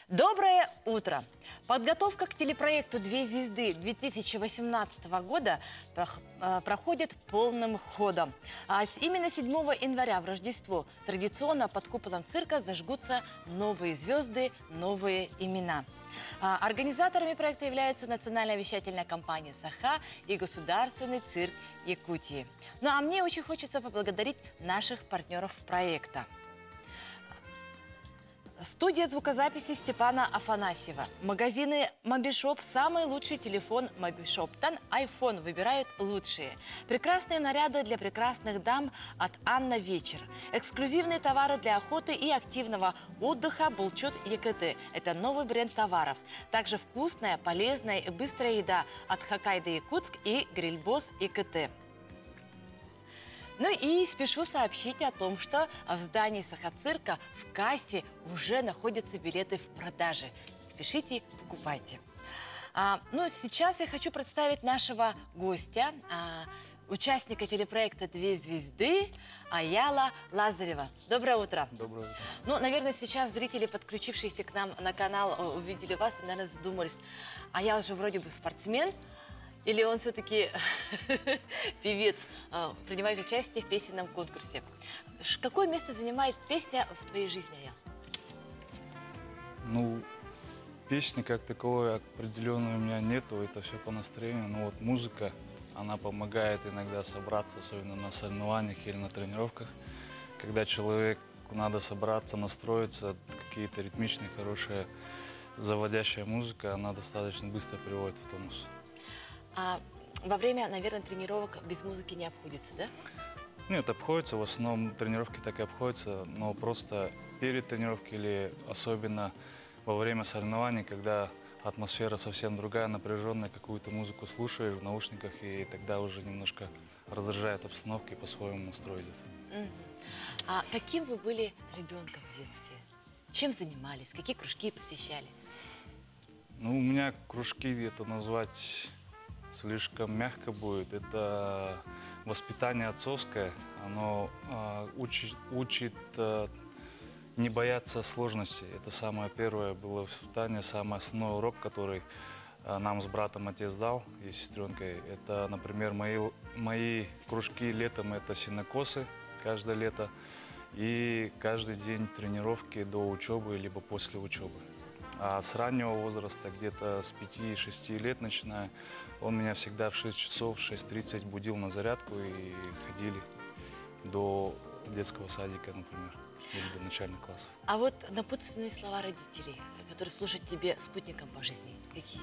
Доброе утро! Подготовка к телепроекту «Две звезды» 2018 года проходит полным ходом. Именно 7 января в Рождество традиционно под куполом цирка зажгутся новые звезды, новые имена. Организаторами проекта являются национальная вещательная компания «Саха» и Государственный цирк Якутии. Ну а мне очень хочется поблагодарить наших партнеров проекта. Студия звукозаписи Степана Афанасьева. Магазины Мобишоп. Самый лучший телефон Мобишоп. Тан iPhone выбирают лучшие. Прекрасные наряды для прекрасных дам от Анна Вечер. Эксклюзивные товары для охоты и активного отдыха Булчут ЕКТ. Это новый бренд товаров. Также вкусная, полезная и быстрая еда от Хоккайдо Якутск и Грильбосс ЕКТ. Ну и спешу сообщить о том, что в здании Саха-цирка в кассе уже находятся билеты в продаже. Спешите, покупайте. Ну, сейчас я хочу представить нашего гостя, участника телепроекта «Две звезды» Аяла Лазарева. Доброе утро. Доброе утро. Ну, наверное, сейчас зрители, подключившиеся к нам на канал, увидели вас и, наверное, задумались. Аял же вроде бы спортсмен. Или он все-таки певец, принимает участие в песенном конкурсе? Какое место занимает песня в твоей жизни, Аял? Ну, песни как таковой определенной у меня нету, это все по настроению. Но вот музыка, она помогает иногда собраться, особенно на соревнованиях или на тренировках. Когда человеку надо собраться, настроиться, какие-то ритмичные, хорошие, заводящая музыка, она достаточно быстро приводит в тонус. А во время, наверное, тренировок без музыки не обходится, да? Нет, обходится, в основном тренировки так и обходятся, но просто перед тренировкой или особенно во время соревнований, когда атмосфера совсем другая, напряженная, какую-то музыку слушаешь в наушниках, и тогда уже немножко разряжает обстановку и по-своему настроить это. А каким вы были ребенком в детстве? Чем занимались? Какие кружки посещали? Ну, у меня кружки, это назвать слишком мягко будет. Это воспитание отцовское. Оно учит не бояться сложностей. Это самое первое было воспитание, самый основной урок, который нам с братом отец дал и сестренкой. Это, например, мои кружки летом — это сенокосы каждое лето. И каждый день тренировки до учебы, либо после учебы. А с раннего возраста, где-то с 5-6 лет начиная, он меня всегда в 6 часов, 6:30 будил на зарядку и ходили до детского садика, например, или до начальных классов. А вот напутственные слова родителей, которые служат тебе спутником по жизни, какие?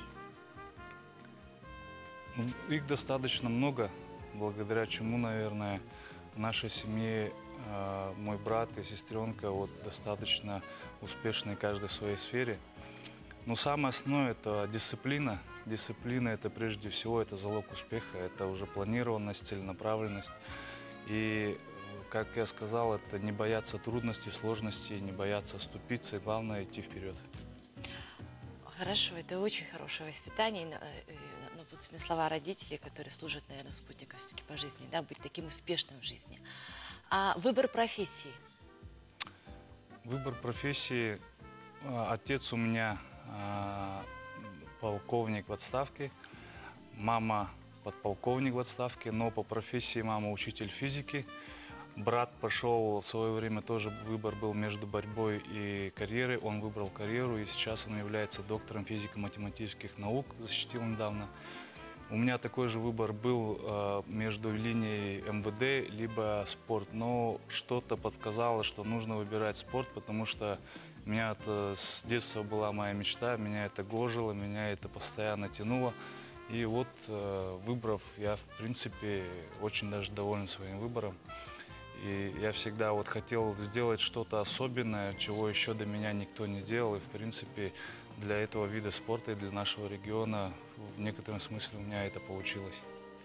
Ну, их достаточно много, благодаря чему, наверное, в нашей семье мой брат и сестренка вот достаточно успешны каждый в своей сфере. Но самое основное — это дисциплина. Дисциплина — это прежде всего это залог успеха, это уже планированность, целенаправленность. И, как я сказал, это не бояться трудностей, сложностей, не бояться оступиться и, главное, идти вперед. Хорошо, это очень хорошее воспитание, напутственные слова родителей, которые служат, наверное, спутником все-таки по жизни, да, быть таким успешным в жизни. А выбор профессии? Выбор профессии. Отец у меня полковник в отставке, мама подполковник в отставке, но по профессии мама учитель физики. Брат пошел в свое время, тоже выбор был между борьбой и карьерой. Он выбрал карьеру, и сейчас он является доктором физико-математических наук, защитил недавно. У меня такой же выбор был между линией МВД либо спорт, но что-то подсказало, что нужно выбирать спорт, потому что у меня это с детства была моя мечта, меня это гложило, меня это постоянно тянуло. И вот, выбрав, я, в принципе, очень даже доволен своим выбором. И я всегда вот хотел сделать что-то особенное, чего еще до меня никто не делал. И, в принципе, для этого вида спорта и для нашего региона в некотором смысле у меня это получилось.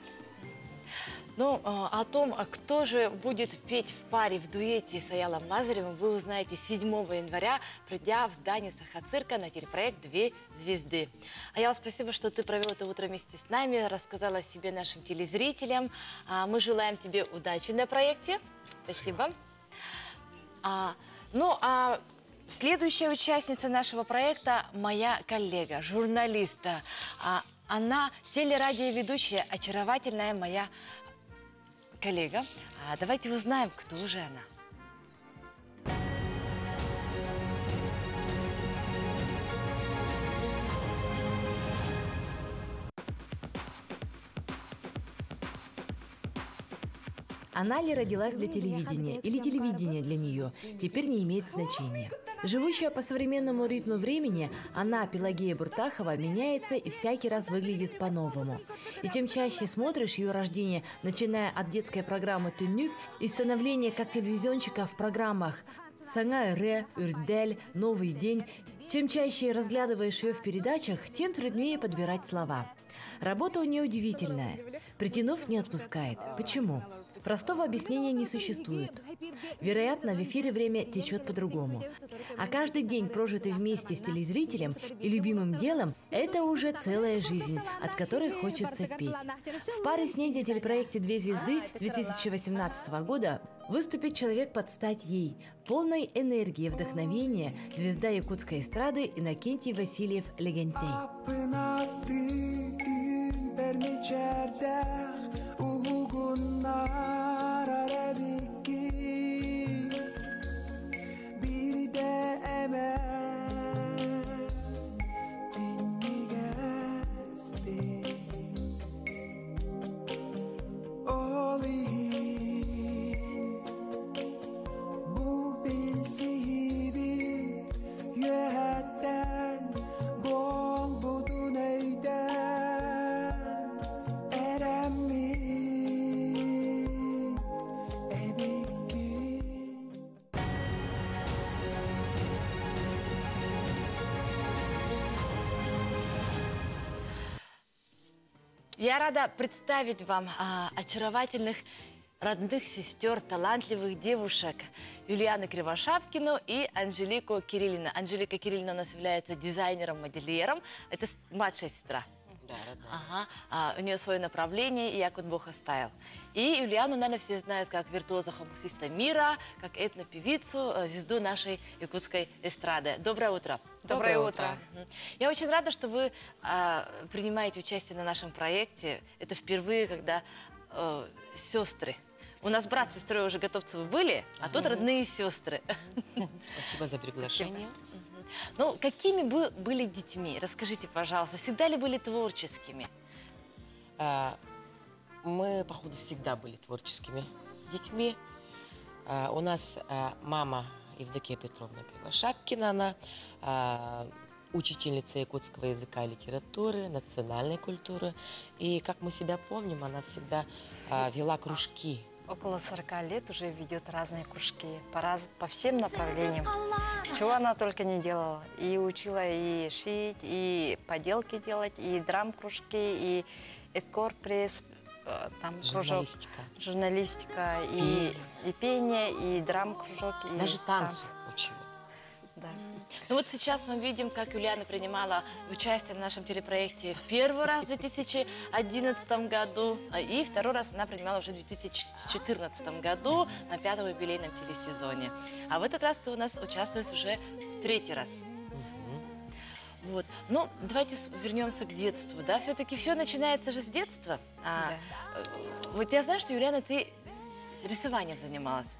Ну, о том, кто же будет петь в паре, в дуэте с Аялом Лазаревым, вы узнаете 7 января, придя в здание Саха-цирка на телепроект «Две звезды». Аял, спасибо, что ты провел это утро вместе с нами, рассказала о себе нашим телезрителям. Мы желаем тебе удачи на проекте. Спасибо. Следующая участница нашего проекта – моя коллега, журналиста. Она телерадиоведущая, очаровательная моя коллега. Давайте узнаем, кто же она. Она ли родилась для телевидения или телевидение для нее, теперь не имеет значения. Живущая по современному ритму времени, она, Пелагея Буртахова, меняется и всякий раз выглядит по-новому. И чем чаще смотришь ее рождение, начиная от детской программы «Тюнюк» и становления как телевизионщика в программах «Саңа Ре», «Үрдель», «Новый день», чем чаще разглядываешь ее в передачах, тем труднее подбирать слова. Работа у нее удивительная. Притянув, не отпускает. Почему? Простого объяснения не существует. Вероятно, в эфире время течет по-другому. А каждый день, прожитый вместе с телезрителем и любимым делом, это уже целая жизнь, от которой хочется петь. В паре с ней для телепроекта «Две звезды» 2018 года выступит человек под стать ей, полной энергии и вдохновения, звезда якутской эстрады Иннокентий Васильев Легентей. Я рада представить вам очаровательных родных сестер, талантливых девушек Юлиану Кривошапкину и Анжелику Кириллину. Анжелика Кириллина у нас является дизайнером-модельером. Это младшая сестра. Да, родная. Ага. У нее свое направление, Якут Боха Стайл. И Юлиану, наверное, все знают как виртуоза хомусиста мира, как этнопевицу, звезду нашей якутской эстрады. Доброе утро. Доброе утро. Я очень рада, что вы принимаете участие на нашем проекте. Это впервые, когда сестры. У нас брат с сестрой уже готовцевы были, а тут родные сестры. Спасибо за приглашение. Ну, какими вы были детьми? Расскажите, пожалуйста, всегда ли были творческими? Мы, походу, всегда были творческими детьми. У нас мама Евдокия Петровна Кривошапкина, она учительница якутского языка и литературы, национальной культуры. И, как мы себя помним, она всегда вела кружки. Около 40 лет уже ведет разные кружки по всем направлениям. Чего она только не делала. И учила и шить, и поделки делать, и драм-кружки, и эскорт-пресс, там кружок, журналистика, и пение, и драм-кружок. И даже танцу учила. Да. Ну вот сейчас мы видим, как Юлиана принимала участие в нашем телепроекте первый раз в 2011 году, и второй раз она принимала уже в 2014 году на 5-м юбилейном телесезоне. А в этот раз ты у нас участвуешь уже в 3-й раз. Вот. Ну, давайте вернемся к детству, да? Все-таки все начинается же с детства. Да. Вот я знаю, что, Юлиана, ты рисованием занималась.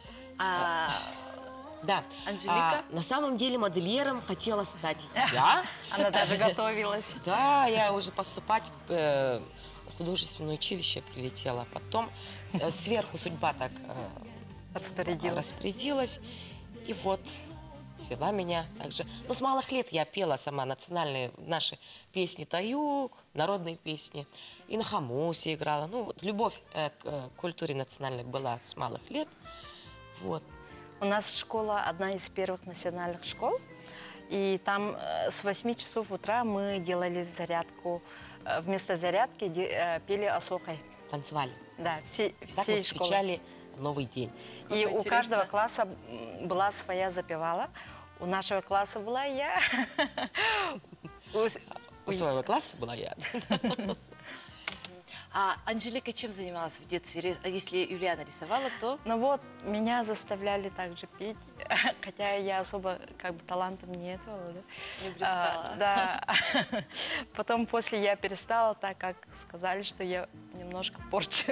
Да. Анжелика? На самом деле модельером хотела стать я. Она даже готовилась. Да, я уже поступать в художественное училище прилетела. Потом сверху судьба так распорядилась. И вот свела меня также. Но с малых лет я пела сама национальные наши песни «Таюк», народные песни. И на хамусе играла. Ну, вот любовь к культуре национальной была с малых лет. Вот. У нас школа одна из первых национальных школ, и там с 8 часов утра мы делали зарядку. Вместо зарядки пели осокой. Танцевали. Да, всей так мы школы. встречали Новый день. И у каждого класса была своя запевала. У нашего класса была я. У своего класса была я. А Анжелика чем занималась в детстве? Если Юлиана рисовала, то... Ну вот, меня заставляли также петь, хотя я особо как бы талантом не этого, да. Не блистала. Да. Потом после я перестала, так как сказали, что я немножко порчу.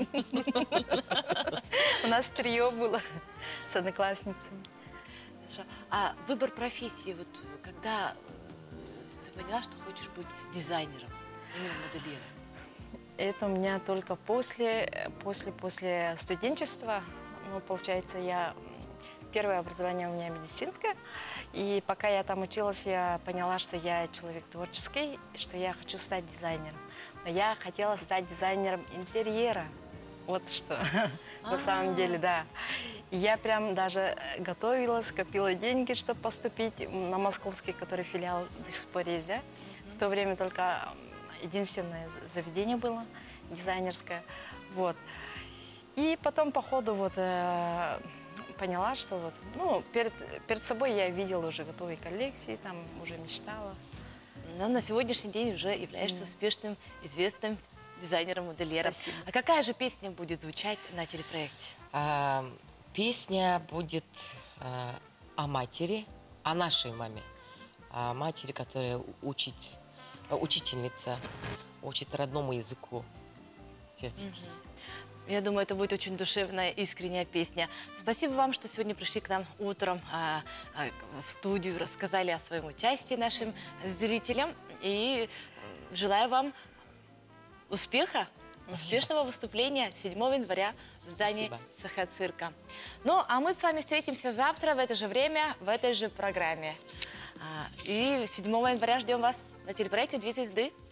У нас трио было с одноклассницами. Хорошо. А выбор профессии, вот когда ты поняла, что хочешь быть дизайнером, именно моделиром? Это у меня только после студенчества. Ну, получается, первое образование у меня медицинское. И пока я там училась, я поняла, что я человек творческий, что я хочу стать дизайнером. Но я хотела стать дизайнером интерьера. Вот что на самом деле, да. И я прям даже готовилась, копила деньги, чтобы поступить на московский, который филиал до сих пор есть, да. В то время только единственное заведение было дизайнерское, вот. И потом по ходу вот поняла, что вот, ну, перед собой я видела уже готовые коллекции, там уже мечтала. Но на сегодняшний день уже являешься успешным, известным дизайнером-модельером. Спасибо. А какая же песня будет звучать на телепроекте? Песня будет о матери, о нашей маме, о матери, которая учительница, учит родному языку всех детей. Я думаю, это будет очень душевная, искренняя песня. Спасибо вам, что сегодня пришли к нам утром в студию, рассказали о своем участии нашим зрителям. И желаю вам успеха, успешного выступления 7 января в здании Сахацирка. Ну, а мы с вами встретимся завтра в это же время, в этой же программе. И 7 января ждем вас на телепроекте «Две звезды».